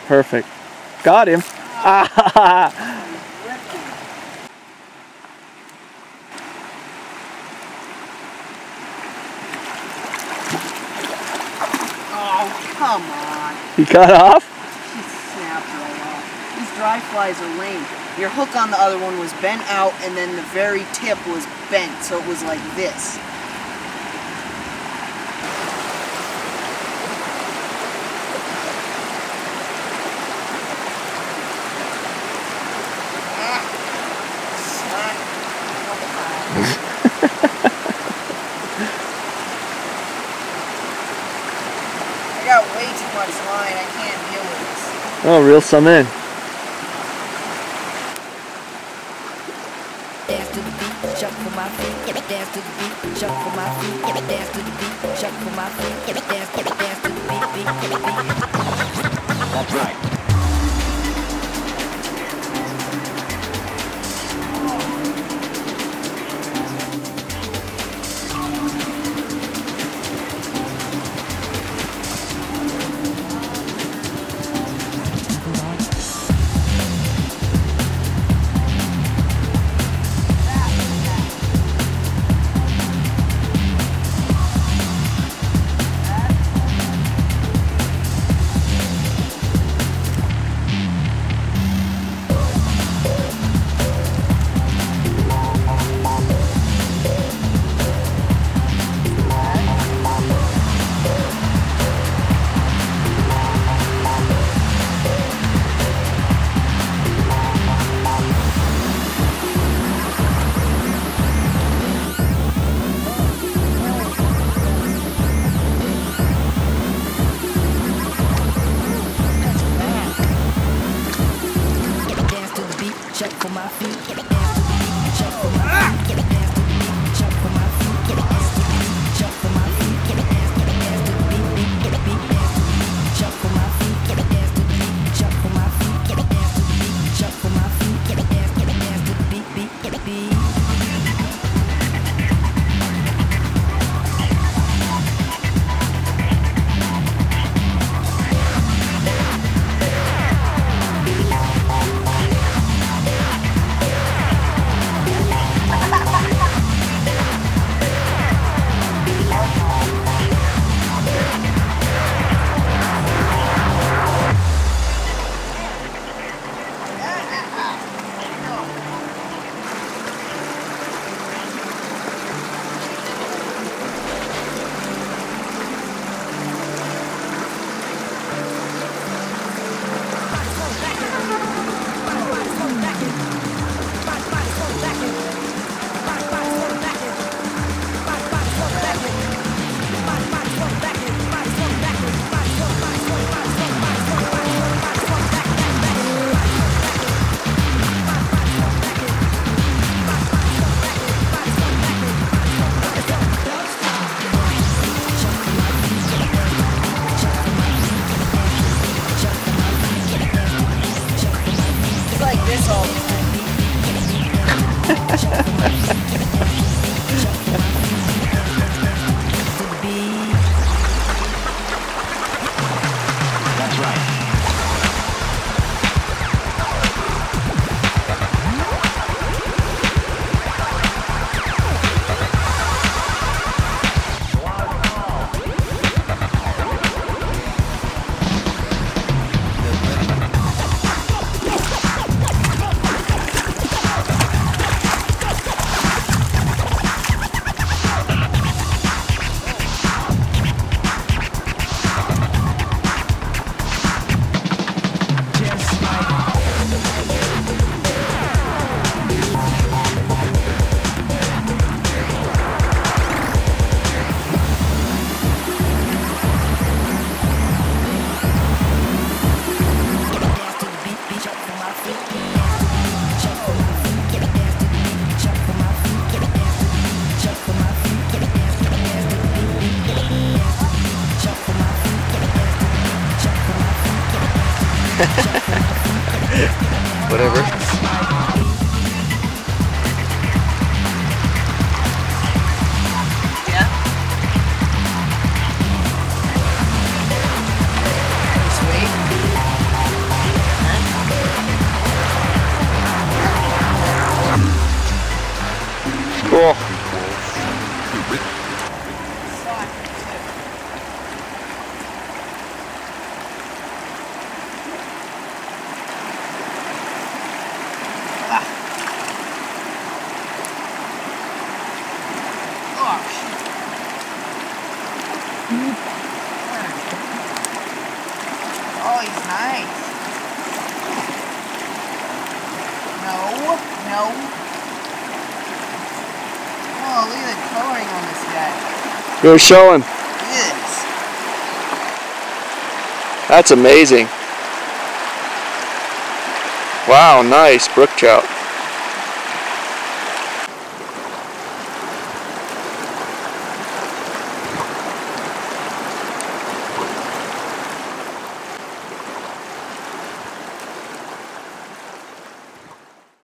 Perfect. Got him. Oh, come on. He cut off? He snapped right off. These dry flies are lame. Your hook on the other one was bent out, and then the very tip was bent, so it was like this. I got way too much line. I can't deal with this. Oh, reel some in. Dance to the beat, jump for my feet. Dance to the beat, jump for my feet. Dance to the beat, jump for my feet. Dance to the beat, beat. That's right. Jump for my feet. Dance to the beat, jump for my feet. Dance to the beat, jump for my feet. Dance to the beat, jump for my feet. Dance to the beat, beat. Dance to the beat, jump for my feet. Dance to the beat, jump for my feet. Dance to the beat, jump for my feet. Dance to the beat, beat. Cool. Oh, he's nice. No. Oh, look at the coloring on this guy. Go show him. Yes. That's amazing. Wow, nice brook trout.